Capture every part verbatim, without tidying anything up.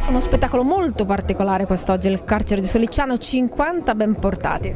Uno spettacolo molto particolare quest'oggi, il carcere di Sollicciano, cinquanta ben portati.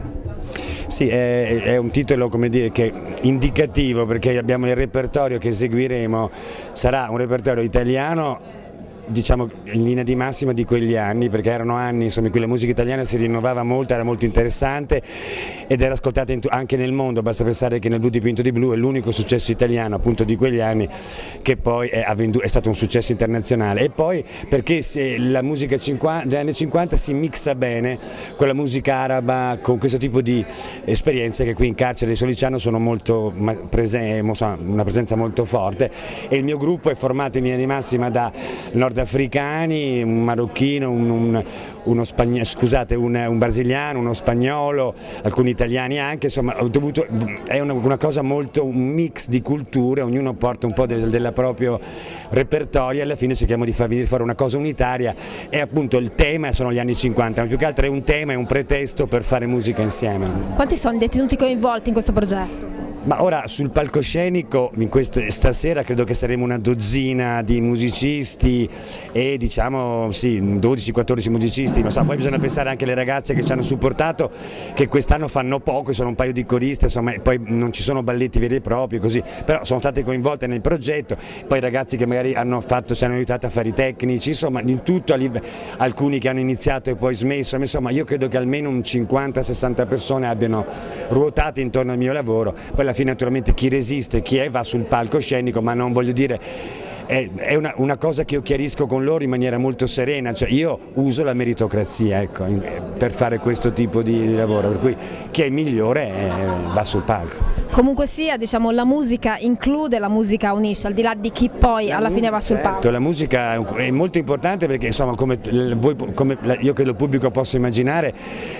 Sì, è, è un titolo, come dire, che indicativo, perché abbiamo il repertorio che eseguiremo, sarà un repertorio italiano, diciamo in linea di massima di quegli anni, perché erano anni insomma, in cui la musica italiana si rinnovava molto, era molto interessante ed era ascoltata in, anche nel mondo. Basta pensare che nel Blu dipinto di blu è l'unico successo italiano appunto di quegli anni, che poi è, è stato un successo internazionale. E poi perché se la musica degli anni cinquanta si mixa bene con la musica araba, con questo tipo di esperienze che qui in carcere di Sollicciano sono molto presenti, una presenza molto forte, e il mio gruppo è formato in linea di massima da nordafricani, un marocchino, un, un, uno spagnolo, scusate, un, un brasiliano, uno spagnolo, alcuni italiani anche, insomma ho dovuto, è una, una cosa molto, un mix di culture, ognuno porta un po' del, del proprio repertorio e alla fine cerchiamo di farvi fare una cosa unitaria, e appunto il tema sono gli anni cinquanta, ma più che altro è un tema, è un pretesto per fare musica insieme. Quanti sono i detenuti coinvolti in questo progetto? Ma ora sul palcoscenico, in questo, stasera credo che saremo una dozzina di musicisti e diciamo sì, dodici quattordici musicisti, ma so, poi bisogna pensare anche alle ragazze che ci hanno supportato, che quest'anno fanno poco, sono un paio di coriste, insomma, poi non ci sono balletti veri e propri, così, però sono state coinvolte nel progetto, poi ragazzi che magari hanno fatto, ci hanno aiutato a fare i tecnici, insomma di tutto, alcuni che hanno iniziato e poi smesso, insomma io credo che almeno un cinquanta sessanta persone abbiano ruotato intorno al mio lavoro. Poi alla fine naturalmente chi resiste, chi è, va sul palcoscenico, ma non voglio dire, è, è una, una cosa che io chiarisco con loro in maniera molto serena, cioè io uso la meritocrazia, ecco, per fare questo tipo di, di lavoro, per cui chi è migliore eh, va sul palco. Comunque sia, diciamo, la musica include, la musica unisce, al di là di chi poi alla fine va sul palco. Certo, la musica è molto importante perché insomma, come, voi, come io credo il pubblico possa immaginare,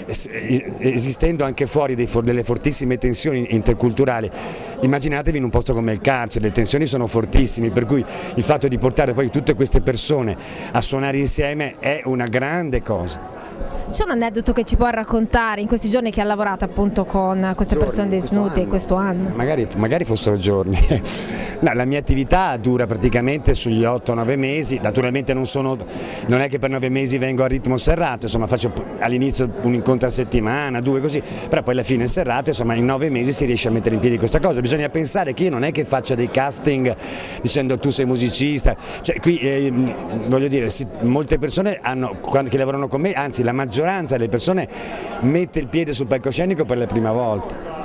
esistendo anche fuori dei, delle fortissime tensioni interculturali, immaginatevi in un posto come il carcere, le tensioni sono fortissime, per cui il fatto di portare poi tutte queste persone a suonare insieme è una grande cosa. C'è un aneddoto che ci può raccontare in questi giorni che ha lavorato appunto con queste giorni, persone detenute questo anno? Magari, magari fossero giorni. No, la mia attività dura praticamente sugli otto nove mesi, naturalmente non, sono, non è che per nove mesi vengo a ritmo serrato, insomma faccio all'inizio un incontro a settimana, due così, però poi alla fine è serrato, insomma in nove mesi si riesce a mettere in piedi questa cosa. Bisogna pensare che io non è che faccia dei casting dicendo tu sei musicista, cioè qui eh, voglio dire, si, molte persone hanno, che lavorano con me, anzi la maggioranza delle persone mette il piede sul palcoscenico per la prima volta.